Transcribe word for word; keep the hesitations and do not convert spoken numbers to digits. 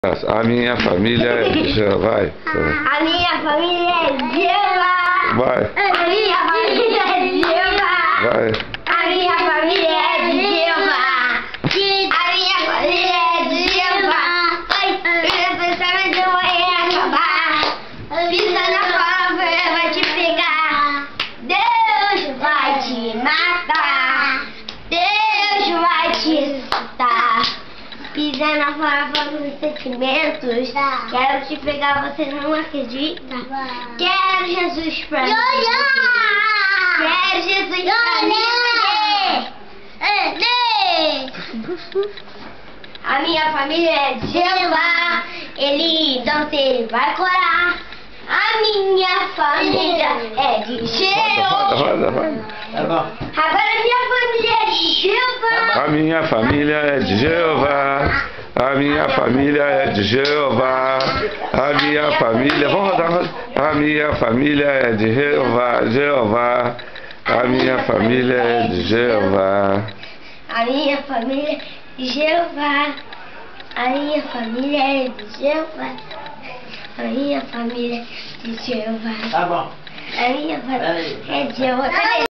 A minha família é de Jeová. Vai. A minha família é de Jeová. Vai. A minha família é de Jeová. Vai. A minha família é de Jeová. A minha família é de Jeová. Meu pensamento vai acabar. Pisa na palavra, vai te pegar. Deus vai te matar. Deus vai te matar. Pisa na farofa dos sentimentos. Quero te pegar, você não acredita. Quero Jesus pra mim. Quero Jesus pra mim. A minha família é de Jeová. Ele dança, ele vai corar. A minha família é de Jeová. Roda, roda, roda. Tá bom. Agora a minha família é de Jeová. A minha família é de Jeová. A minha família é de Jeová. A minha família. Vamos rodar, roda. A minha família é de Jeová. Jeová. A minha família é de Jeová. A minha família é de Jeová. A minha família é de Jeová. A minha família é de Jeová. Tá bom. A minha família é de Jeová.